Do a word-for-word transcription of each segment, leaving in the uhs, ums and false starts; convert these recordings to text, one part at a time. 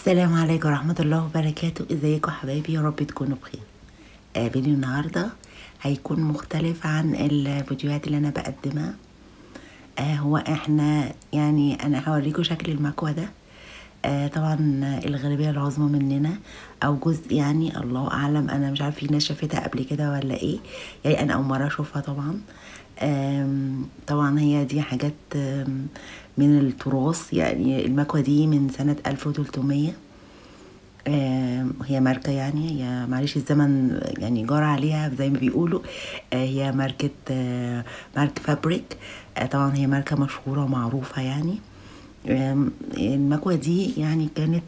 السلام عليكم ورحمة الله وبركاته. ازيكم حبايبي؟ يا رب تكونوا بخير. آه فيديو النهاردة هيكون مختلف عن الفيديوهات اللي انا بقدمها. آه هو احنا يعني انا هوريكم شكل المكوى ده. آه طبعا الغالبية العظمى مننا او جزء، يعني الله اعلم، انا مش عارفه في ناس شافتها قبل كده ولا ايه، يعني انا اول مرة اشوفها طبعا. طبعا هي دي حاجات من التراث، يعني المكوى دي من سنة ألف وتلتمية. هي ماركة، يعني هي معلش الزمن يعني جار عليها زي ما بيقولوا. هي ماركة ماركة فابريك. طبعا هي ماركة مشهورة ومعروفة يعني. المكوى دي يعني كانت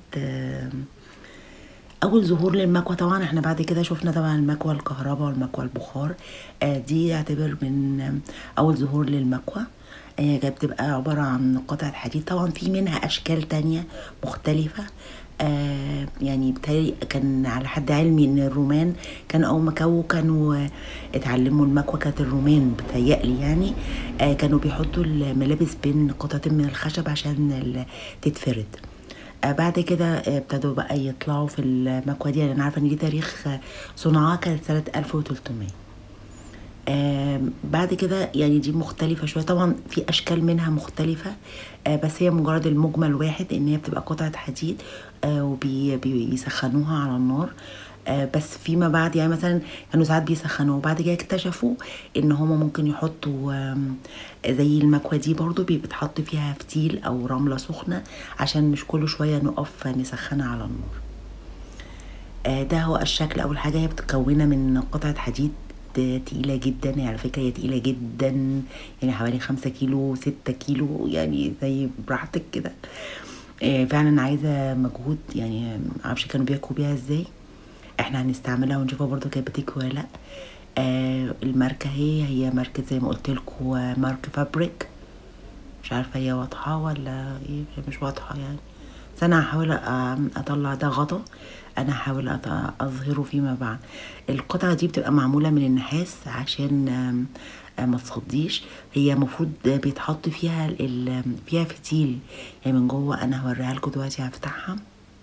اول ظهور للمكوى. طبعا احنا بعد كده شفنا طبعا المكوى الكهرباء والمكوى البخار. دي يعتبر من اول ظهور للمكوى. هي كانت بتبقى عبارة عن قطعة حديد. طبعا في منها اشكال تانية مختلفة. آه يعني بتهيألي كان على حد علمي ان الرومان كانوا اول ما كانوا كانوا اتعلموا المكوى، كانت الرومان بتهيألي يعني آه كانوا بيحطوا الملابس بين قطعتين من الخشب عشان تتفرد. آه بعد كده آه ابتدوا بقى يطلعوا في المكوى دي. انا عارفه ان دي تاريخ صنعها كانت سنه ألف وتلتمية. آه بعد كده يعني دي مختلفه شويه، طبعا في اشكال منها مختلفه. آه بس هي مجرد المجمل واحد، ان هي بتبقى قطعه حديد آه وبيسخنوها على النار. آه بس فيما بعد يعني مثلا كانوا ساعات بيسخنوها، وبعد كده اكتشفوا ان هما ممكن يحطوا آه زي المكوى دي برضو بيتحط فيها فتيل او رملة سخنة عشان مش كل شوية نقف نسخنها على النار. آه ده هو الشكل. اول حاجة هي بتتكون من قطعة حديد تقيلة جدا، يعني على فكرة هي تقيلة جدا، يعني حوالي خمسة كيلو ستة كيلو، يعني زي براحتك كده. آه فعلا عايزة مجهود، يعني معرفش كانوا بياكلوا بيها ازاي. احنا هنستعملها ونشوفها برضو كانت بتكوي ولا لا. آه الماركة هي هي ماركة زي ما قلت لكم، ماركة فابريك. مش عارفة هي واضحة ولا ايه، مش واضحة يعني. بس انا هحاول اطلع ده غطا، انا هحاول اظهره فيما بعد. القطعة دي بتبقى معمولة من النحاس عشان ما تصديش. هي المفروض بيتحط فيها فيها فتيل يعني من جوه. انا هوريها لكم دلوقتي، هفتحها.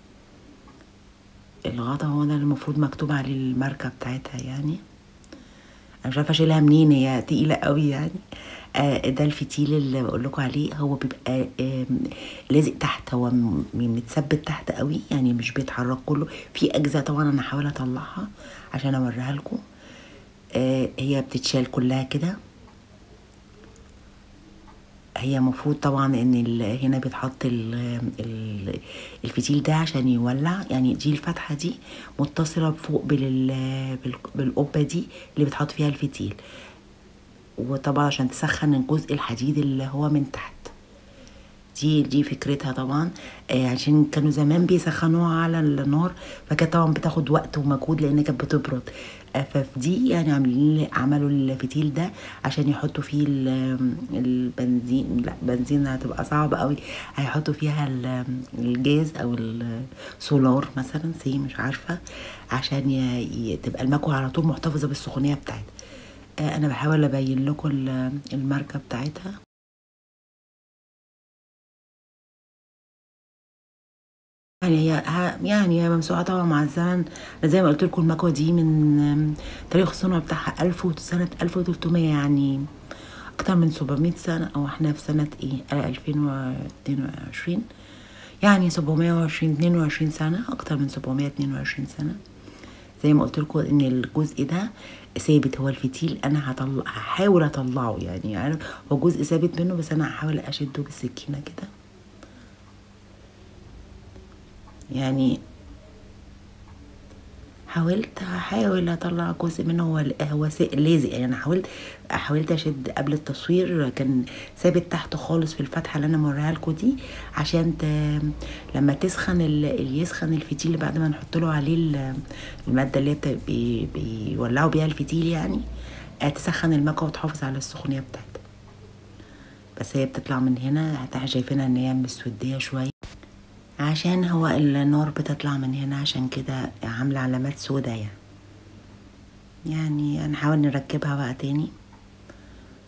الغطا هو ده المفروض مكتوب عليه الماركة بتاعتها، يعني انا مش عارفه اشيلها منين، هي تقيله قوي يعني. آه ده الفتيل اللي بقول لكم عليه، هو بيبقى آه لازق تحت، هو متثبت تحت قوي، يعني مش بيتحرك كله. في اجزاء طبعا انا هحاول اطلعها عشان اوريها لكم. آه هي بتتشال كلها كده. هي مفروض طبعا ان هنا بيتحط ال ال الفتيل ده عشان يولع، يعني دي الفتحه دي متصله فوق بالقبه دي اللي بتحط فيها الفتيل، وطبعا عشان تسخن الجزء الحديد اللي هو من تحت. دي دي فكرتها طبعا. آه عشان كانوا زمان بيسخنوها على النار، فكانت طبعا بتاخد وقت ومجهود لان كانت بتبرد. آه فدي يعني عاملين عملوا الفتيل ده عشان يحطوا فيه البنزين. لا بنزين هتبقى صعبة قوي، هيحطوا فيها الجاز او السولار مثلا، سي مش عارفة، عشان تبقى المكوى على طول محتفظة بالسخونية بتاعتها. آه انا بحاول ابين لكم الماركة بتاعتها. يعني هي يعني هي ممسوحه طبعا مع الزمن. زي ما قلت لكم المكوى دي من تاريخ الصنع بتاعها ألف سنه ألف وتلتمية، يعني اكتر من سبعمية سنه، او احنا في سنه ايه ألفين واتنين وعشرين، يعني سبعمية وعشرين اتنين وعشرين سنه، اكتر من سبعمية اتنين وعشرين سنه. زي ما قلت لكم ان الجزء ده ثابت، هو الفتيل انا هطلع هحاول اطلعه، يعني عارف هو جزء ثابت منه، بس انا هحاول اشده بالسكينه كده. يعني حاولت هحاول اطلع جزء منه، هو هو لازق يعني. انا حاولت حاولت اشد قبل التصوير، كان ثابت تحت خالص في الفتحه اللي انا موريها لكم دي، عشان ت... لما تسخن ال... يسخن الفتيل بعد ما نحط له عليه الماده اللي هي بي... بيولعوا بيها الفتيل، يعني تسخن المكوى وتحافظ على السخونيه بتاعتها. بس هي بتطلع من هنا، حتى شايفينها ان هي مسوديه شويه عشان هو النار بتطلع من هنا، عشان كده عاملة علامات سودا يعني. يعني هنحاول نركبها بقى تاني،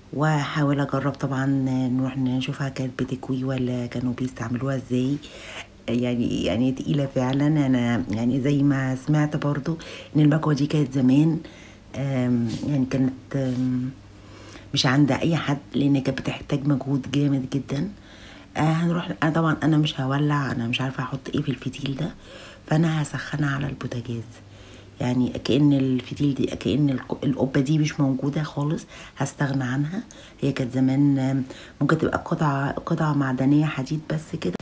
وحاول اجرب طبعا نروح نشوفها كانت بتكوي ولا كانوا بيستعملوها ازاي. يعني يعني تقيلة فعلا. انا يعني زي ما سمعت برضو ان المكوة دي كانت زمان يعني كانت مش عند اي حد، لان كانت بتحتاج مجهود جامد جدا. آه هنروح. انا طبعا انا مش هولع، انا مش عارفه احط ايه في الفتيل ده، فانا هسخنها على البوتاجاز. يعني كأن الفتيل دي كأن القبة دي مش موجودة خالص، هستغنى عنها. هي كانت زمان ممكن تبقى قطعة قطعة معدنية حديد بس كده.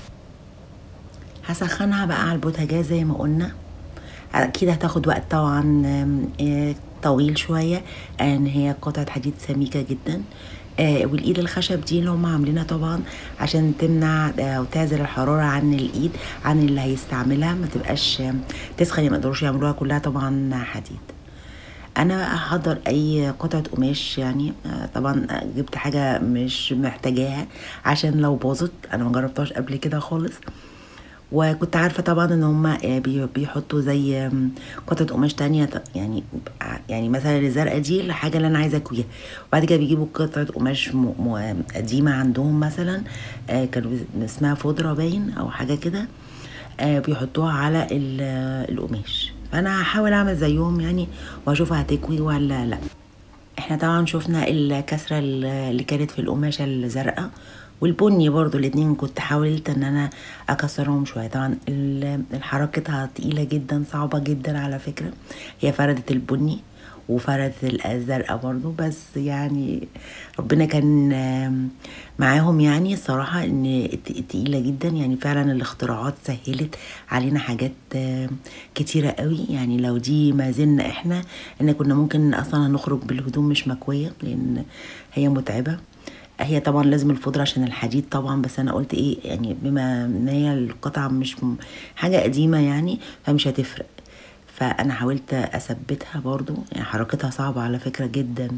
هسخنها بقى على البوتاجاز زي ما قلنا. اكيد هتاخد وقت طبعا طويل شوية، ان هي قطعة حديد سميكة جدا. آه والايد الخشب دي اللي هم عاملينها طبعا عشان تمنع او تعزل الحرارة عن الايد عن اللي هيستعملها، ما تبقاش تسخن، ما يقدروش يعملوها كلها طبعا حديد. انا هحضر اي قطعة قماش يعني. آه طبعا جبت حاجة مش محتاجاها عشان لو باظت، انا ما جربتهاش قبل كده خالص. وكنت عارفة طبعا ان هما بيحطوا زي قطعة قماش تانية، يعني يعني مثلا الزرقاء دي الحاجة اللي انا عايزة اكويها، وبعد كده بيجيبوا قطعة قماش قديمة عندهم مثلا، كانوا اسمها فودرة باين او حاجة كده، بيحطوها على القماش. فانا هحاول اعمل زيهم يعني واشوفها هتكوي ولا لا. احنا طبعا شفنا الكسرة اللي كانت في القماشة الزرقاء والبني برضو، الاتنين كنت حاولت ان انا اكسرهم شوية. طبعا الحركتها تقيلة جدا، صعبة جدا على فكرة. هي فردت البني وفردت الزرقاء برضو، بس يعني ربنا كان معاهم يعني الصراحة، ان تقيلة جدا يعني. فعلا الاختراعات سهلت علينا حاجات كتيرة قوي يعني. لو دي ما زلنا احنا ان كنا ممكن اصلا نخرج بالهدوم مش مكوية، لان هي متعبة. هي طبعا لازم الفودرة عشان الحديد طبعا، بس انا قلت ايه يعني بما ان هي القطعة مش حاجة قديمة يعني فمش هتفرق. فانا حاولت اثبتها برضو، يعني حركتها صعبة على فكرة جدا.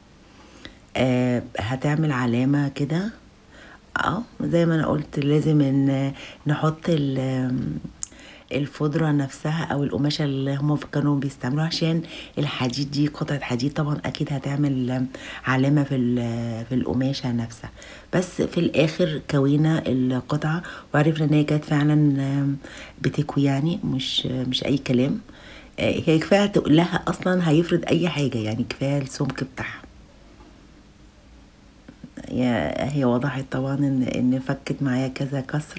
آه هتعمل علامة كده. اه زي ما انا قلت لازم ان نحط الفودرة نفسها او القماشة اللي هم كانوا بيستعملوها، عشان الحديد دي قطعة حديد طبعا اكيد هتعمل علامة في في القماشة نفسها. بس في الاخر كوينا القطعة وعرفنا ان هي كانت فعلا بتكوي يعني، مش مش اي كلام. هي كفاية تقولها اصلا هيفرد اي حاجة يعني، كفاية السمك بتاعها. هي وضحت طبعا ان ان فكت معايا كذا كسرة.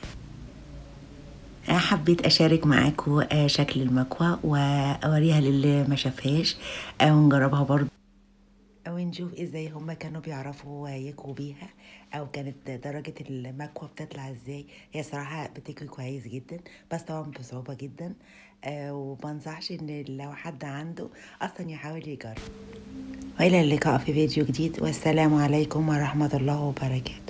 حبيت اشارك معاكم شكل المكوى واوريها للي ما شافهاش ونجربها برضو، او نشوف ازاي هما كانوا بيعرفوا يكوا بيها، او كانت درجة المكوى بتطلع ازاي. هي صراحة بتكوي كويس جدا، بس طبعا بصعوبة جدا. آه ومنصحش ان لو حد عنده اصلا يحاول يجرب. والى اللقاء في فيديو جديد، والسلام عليكم ورحمة الله وبركاته.